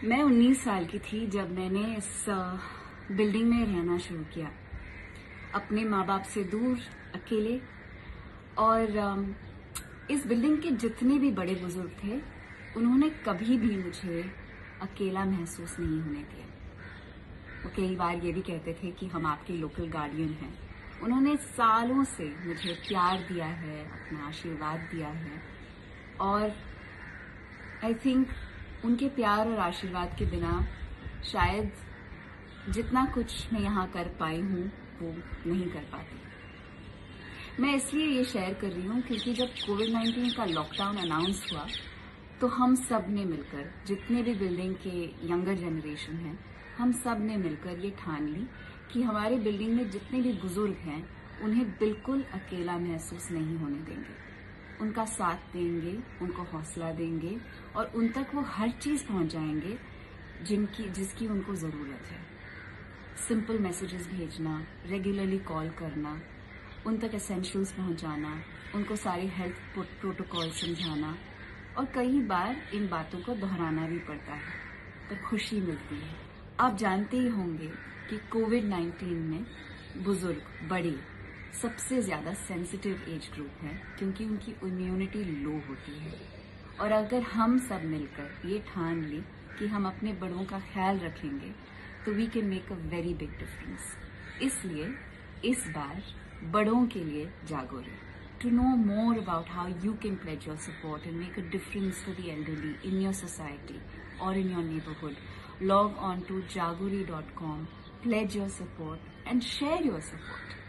मैं 19 साल की थी जब मैंने इस बिल्डिंग में रहना शुरू किया, अपने माँ बाप से दूर, अकेले। और इस बिल्डिंग के जितने भी बड़े बुजुर्ग थे, उन्होंने कभी भी मुझे अकेला महसूस नहीं होने दिया। वो कई बार ये भी कहते थे कि हम आपके लोकल गार्डियन हैं। उन्होंने सालों से मुझे प्यार दिया है, अपना आशीर्वाद दिया है, और आई थिंक उनके प्यार और आशीर्वाद के बिना शायद जितना कुछ मैं यहाँ कर पाई हूँ वो नहीं कर पाती। मैं इसलिए ये शेयर कर रही हूँ क्योंकि जब कोविड-19 का लॉकडाउन अनाउंस हुआ तो हम सब ने मिलकर, जितने भी बिल्डिंग के यंगर जनरेशन हैं, हम सब ने मिलकर ये ठान ली कि हमारे बिल्डिंग में जितने भी बुजुर्ग हैं उन्हें बिल्कुल अकेला महसूस नहीं होने देंगे। उनका साथ देंगे, उनको हौसला देंगे और उन तक वो हर चीज पहुंचाएंगे जिसकी उनको जरूरत है। सिंपल मैसेजेस भेजना, रेगुलरली कॉल करना, उन तक एसेंशियल्स पहुंचाना, उनको सारे हेल्थ प्रोटोकॉल समझाना, और कई बार इन बातों को दोहराना भी पड़ता है, पर खुशी मिलती है। आप जानते ही होंगे कि कोविड-19 में बुजुर्ग, बड़े सबसे ज्यादा सेंसिटिव एज ग्रुप है क्योंकि उनकी इम्यूनिटी लो होती है। और अगर हम सब मिलकर ये ठान लें कि हम अपने बड़ों का ख्याल रखेंगे तो we can make a very big difference. इसलिए इस बार बड़ों के लिए जागो रहे। To know more about how you can pledge your support and make a difference for the elderly in your society or in your neighborhood, log on to jagori.com, pledge your support and share your support.